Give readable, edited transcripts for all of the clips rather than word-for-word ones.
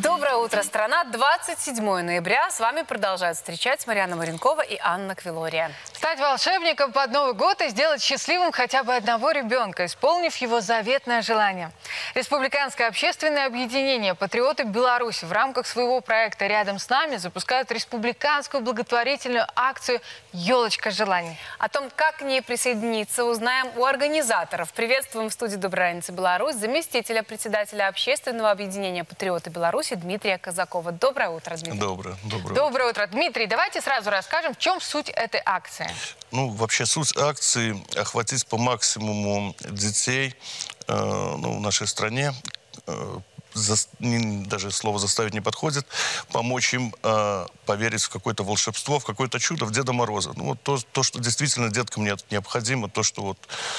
Доброе утро, страна. 27 ноября. С вами продолжают встречать Марьяна Маренкова и Анна Квилория. Стать волшебником под Новый год и сделать счастливым хотя бы одного ребенка, исполнив его заветное желание. Республиканское общественное объединение «Патриоты Беларуси» в рамках своего проекта «Рядом с нами» запускают республиканскую благотворительную акцию «Елочка желаний». О том, как к ней присоединиться, узнаем у организаторов. Приветствуем в студии «Доброй раницы, Беларусь» заместителя председателя общественного объединения «Патриоты Беларуси» Дмитрия Казакова. Доброе утро, Дмитрий. Доброе утро. Дмитрий, давайте сразу расскажем, в чем суть этой акции. Ну, вообще суть акции – охватить по максимуму детей в нашей стране. Даже слово «заставить» не подходит. Помочь им поверить в какое-то волшебство, в какое-то чудо, в Деда Мороза. Ну, вот то, что действительно деткам необходимо, то, что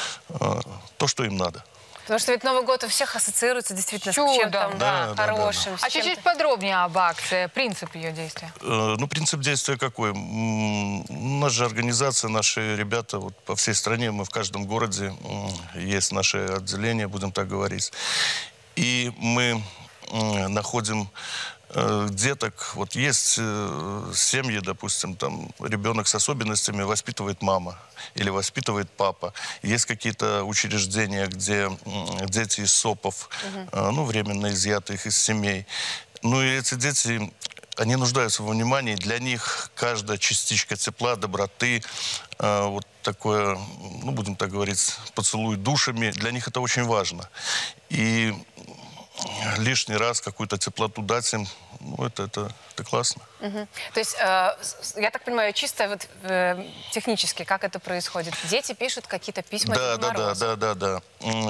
им надо. Потому что ведь Новый год у всех ассоциируется действительно с чем-то хорошим. А чуть-чуть подробнее об акции, принцип ее действия. Ну, принцип действия какой? У нас же организация, наши ребята вот по всей стране, мы в каждом городе, есть наше отделение, будем так говорить. И мы находим деток. Вот есть семьи, допустим, там ребенок с особенностями воспитывает мама или воспитывает папа. Есть какие-то учреждения, где дети из СОПов, временно изъятых из семей. Ну и эти дети, они нуждаются во внимании. Для них каждая частичка тепла, доброты, вот такое, будем так говорить, поцелуй душами, для них это очень важно. И лишний раз какую-то теплоту дать им, это классно. То есть, я так понимаю, чисто технически, как это происходит? Дети пишут какие-то письма Деду Морозу? Да.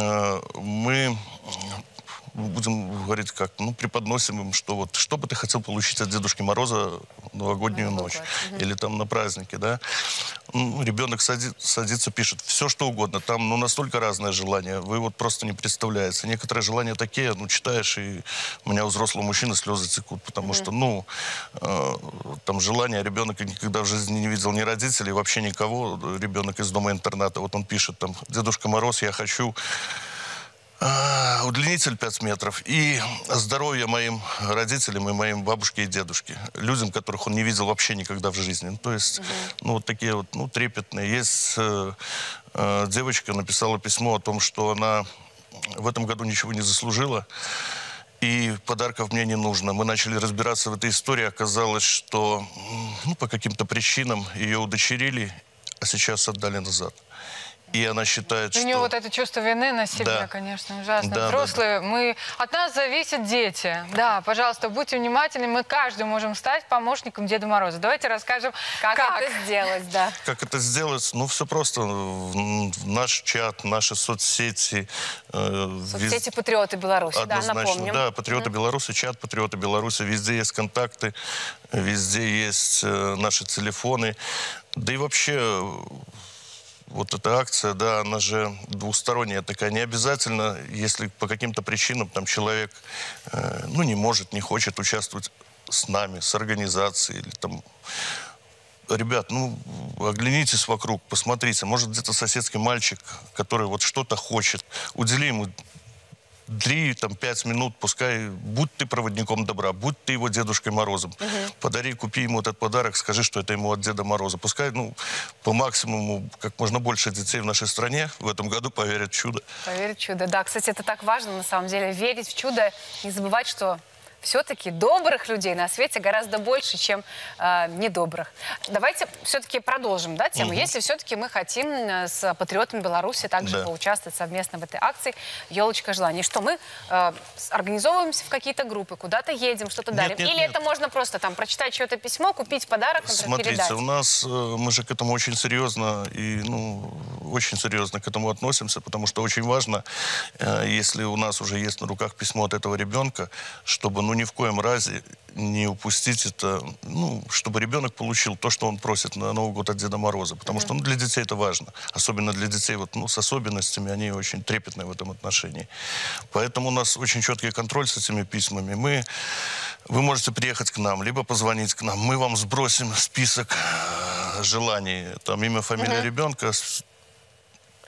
Мы будем говорить как, преподносим им, что что бы ты хотел получить от Дедушки Мороза в новогоднюю ночь или там на празднике, да. Ребенок садится, пишет все, что угодно. Там, настолько разное желание, вы вот просто не представляете. Некоторые желания такие, читаешь, и у меня у взрослого мужчины слезы текут, потому что, там желание, ребенок никогда в жизни не видел ни родителей, вообще никого, ребенок из дома-интерната, вот он пишет там: Дедушка Мороз, я хочу удлинитель 5 метров и здоровье моим родителям и моим бабушке и дедушке, людям, которых он не видел вообще никогда в жизни. То есть, вот такие вот, трепетные. Есть девочка написала письмо о том, что она в этом году ничего не заслужила, и подарков мне не нужно. Мы начали разбираться в этой истории, оказалось, что по каким-то причинам ее удочерили, а сейчас отдали назад. И она считает, что... У нее вот это чувство вины на себе, конечно, ужасно. Взрослые, от нас зависят дети. Да, пожалуйста, будьте внимательны. Мы каждый можем стать помощником Деда Мороза. Давайте расскажем, как это сделать, да. Как это сделать? Все просто. В наш чат, наши соцсети. Соцсети «Патриоты Беларуси», напомним. Да, «Патриоты Беларуси», чат «Патриоты Беларуси». Везде есть контакты, везде есть наши телефоны. Да и вообще... Вот эта акция, да, она же двусторонняя такая. Не обязательно, если по каким-то причинам там человек, не может, не хочет участвовать с нами, с организацией или там... Ребят, оглянитесь вокруг, посмотрите. Может, где-то соседский мальчик, который вот что-то хочет. Удели ему 3-5 минут, пускай, будь ты проводником добра, будь ты его Дедушкой Морозом. Подари, купи ему этот подарок, скажи, что это ему от Деда Мороза. Пускай, по максимуму, как можно больше детей в нашей стране в этом году поверят в чудо. Поверить в чудо, да. Кстати, это так важно, на самом деле, верить в чудо, не забывать, что все-таки добрых людей на свете гораздо больше, чем недобрых. Давайте все-таки продолжим, тему. Если все-таки мы хотим с патриотами Беларуси также поучаствовать совместно в этой акции «Елочка желаний». Что мы организовываемся в какие-то группы, куда-то едем, что-то дарим? Или это можно просто там прочитать чье-то письмо, купить подарок, например, передать? Смотрите, у нас, мы же к этому очень серьезно и, очень серьезно к этому относимся, потому что очень важно, если у нас уже есть на руках письмо от этого ребенка, чтобы, ни в коем разе не упустить это, чтобы ребенок получил то, что он просит на Новый год от Деда Мороза. Потому что для детей это важно. Особенно для детей с особенностями, они очень трепетные в этом отношении. Поэтому у нас очень четкий контроль с этими письмами. Вы можете приехать к нам, либо позвонить к нам. Мы вам сбросим список желаний. Там имя, фамилия ребенка,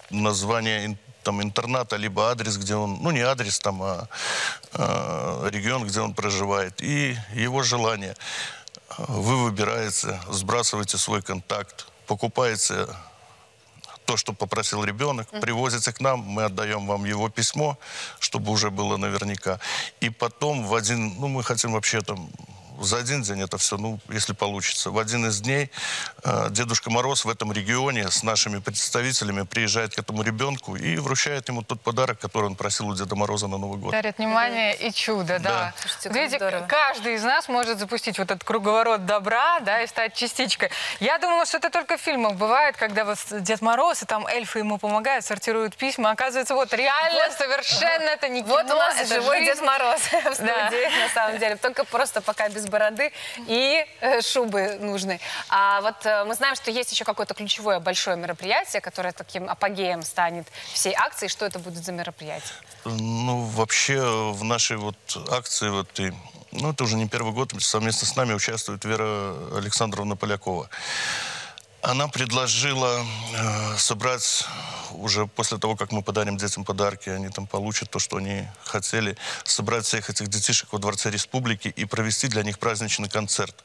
название там интерната, либо адрес, где он, ну не адрес там, а регион, где он проживает, и его желание. Вы выбираете, сбрасываете свой контакт, покупаете то, что попросил ребенок, привозите к нам, мы отдаем вам его письмо, чтобы уже было наверняка. И потом в один, ну мы хотим вообще там за один день это все, ну, если получится. В один из дней Дедушка Мороз в этом регионе с нашими представителями приезжает к этому ребенку и вручает ему тот подарок, который он просил у Деда Мороза на Новый год. Дарит внимание и чудо, да. Слушайте, Видите, здорово. каждый из нас может запустить вот этот круговорот добра, да, и стать частичкой. Я думала, что это только в фильмах бывает, когда вот Дед Мороз, и там эльфы ему помогают, сортируют письма. Оказывается, вот реально совершенно это не кино, Вот у нас это живой жизнь. Дед Мороз в студии, на самом деле. Только просто пока без бороды и шубы нужны. А вот мы знаем, что есть еще какое-то ключевое большое мероприятие, которое таким апогеем станет всей акции. Что это будет за мероприятие? Ну, вообще в нашей вот акции, вот, ну, это уже не первый год, совместно с нами участвует Вера Александровна Полякова. Она предложила собрать, уже после того, как мы подарим детям подарки, они там получат то, что они хотели, собрать всех этих детишек во Дворце Республики и провести для них праздничный концерт.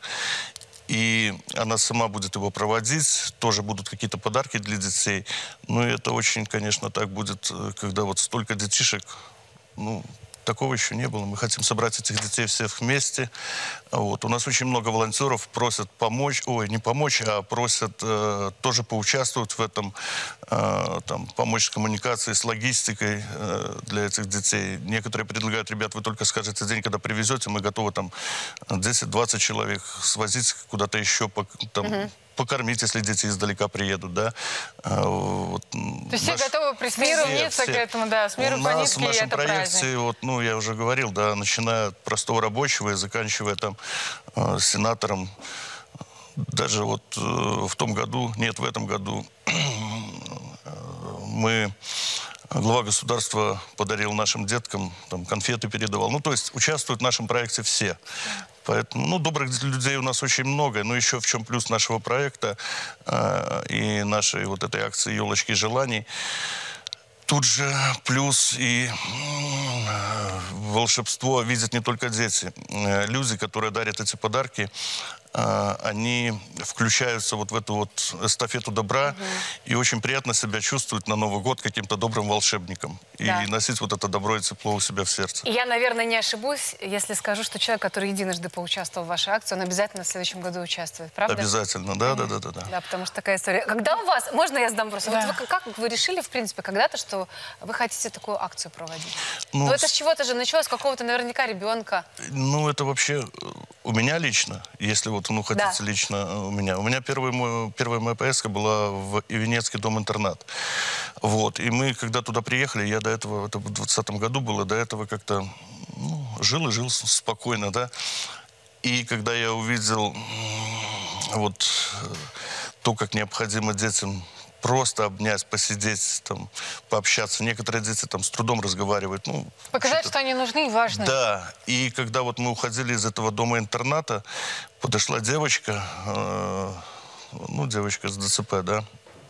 И она сама будет его проводить, тоже будут какие-то подарки для детей. Ну, и это очень, конечно, так будет, когда вот столько детишек, ну, такого еще не было. Мы хотим собрать этих детей всех вместе. Вот. У нас очень много волонтеров просят помочь, ой, не помочь, а просят тоже поучаствовать в этом, там, помочь с коммуникацией, с логистикой для этих детей. Некоторые предлагают: ребят, вы только скажете день, когда привезете, мы готовы там 10-20 человек свозить куда-то еще, там, покормить, если дети издалека приедут, да. Вот, То есть все готовы присоединиться к этому, да, с миру по У нас нитке, в и нашем это проекте, праздник. вот, ну, я уже говорил, да, начиная от простого рабочего и заканчивая там сенатором. Даже вот в том году, нет, в этом году глава государства подарил нашим деткам, там, конфеты передавал. Ну, то есть участвуют в нашем проекте все. Поэтому, ну, добрых людей у нас очень много. Но еще в чем плюс нашего проекта и нашей вот этой акции «Елочки желаний». Тут же плюс и волшебство видят не только дети. Люди, которые дарят эти подарки, они включаются вот в эту вот эстафету добра и очень приятно себя чувствуют на Новый год каким-то добрым волшебником. Да. И носить вот это добро и тепло у себя в сердце. И я, наверное, не ошибусь, если скажу, что человек, который единожды поучаствовал в вашей акции, он обязательно в следующем году участвует, правда? Обязательно, да. Да, потому что такая история. Когда у вас, можно я задам вопрос? Да. Вот вы, как вы решили, в принципе, когда-то, что вы хотите такую акцию проводить? Ну, Ну, это с чего-то же началось, с какого-то наверняка ребенка. Ну, это вообще у меня лично, если вот, ну, хотите Да. лично у меня. У меня первая моя поездка была в Ивенецкий дом-интернат. Вот. И мы, когда туда приехали, я до этого, это в 2020 году было, до этого как-то, ну, жил спокойно, да. И когда я увидел вот то, как необходимо детям просто обнять, посидеть, там, пообщаться. Некоторые дети там с трудом разговаривают. Ну, Показать, что-то. что они нужны и важны. Да, и когда вот мы уходили из этого дома-интерната, подошла девочка, ну, девочка с ДЦП, да,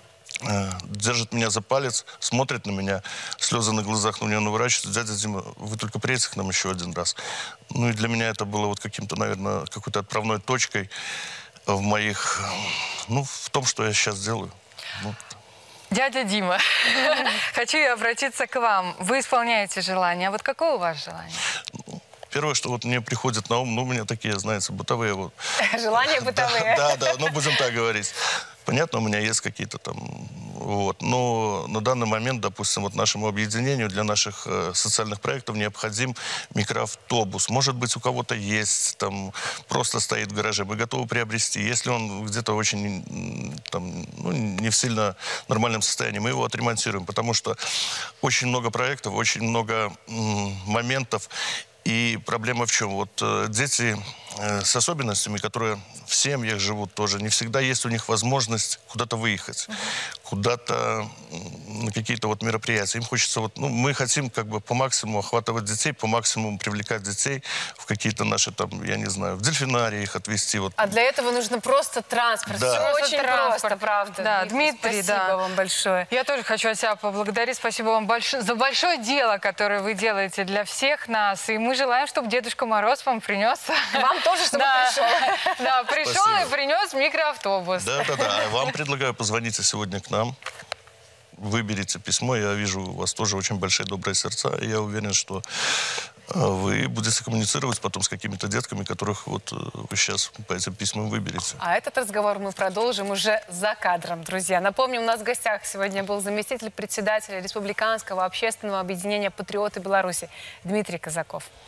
держит меня за палец, смотрит на меня, слезы на глазах, на нее наворачиваются: дядя Дима, вы только приедете к нам еще один раз. Ну, и для меня это было вот каким-то, наверное, какой-то отправной точкой в моих, ну, в том, что я сейчас делаю. Вот. Дядя Дима, хочу я обратиться к вам. Вы исполняете желание. А вот какое у вас желание? Первое, что вот мне приходит на ум, ну, у меня такие, знаете, бытовые вот. Желания бытовые. Да, ну, будем так говорить. Понятно, у меня есть какие-то там, вот. Но на данный момент, допустим, вот нашему объединению для наших социальных проектов необходим микроавтобус. Может быть, у кого-то есть, там, просто стоит в гараже, мы готовы приобрести. Если он где-то очень, там, ну, не в сильно нормальном состоянии, мы его отремонтируем, потому что очень много проектов, очень много моментов. И проблема в чем? Вот дети с особенностями, которые в семьях живут тоже, не всегда есть у них возможность куда-то выехать, куда-то, на какие-то вот мероприятия. Им хочется вот, ну, мы хотим как бы по максимуму охватывать детей, по максимуму привлекать детей в какие-то наши там, я не знаю, в дельфинарии их отвезти. Вот. А для этого нужно просто транспорт. Да. Все Просто очень транспорт. просто, правда. Да, Дмитрий, спасибо да. вам большое. Я тоже хочу себя поблагодарить. Спасибо вам за большое дело, которое вы делаете для всех нас. И мы желаем, чтобы Дедушка Мороз вам принес... Вам тоже, чтобы пришел. Да, пришел Спасибо. и принес микроавтобус. Да. А вам предлагаю, позвоните сегодня к нам. Выберите письмо. Я вижу, у вас тоже очень большие добрые сердца. И я уверен, что вы будете коммуницировать потом с какими-то детками, которых вот вы сейчас по этим письмам выберете. А этот разговор мы продолжим уже за кадром, друзья. Напомню, у нас в гостях сегодня был заместитель председателя Республиканского общественного объединения «Патриоты Беларуси» Дмитрий Казаков.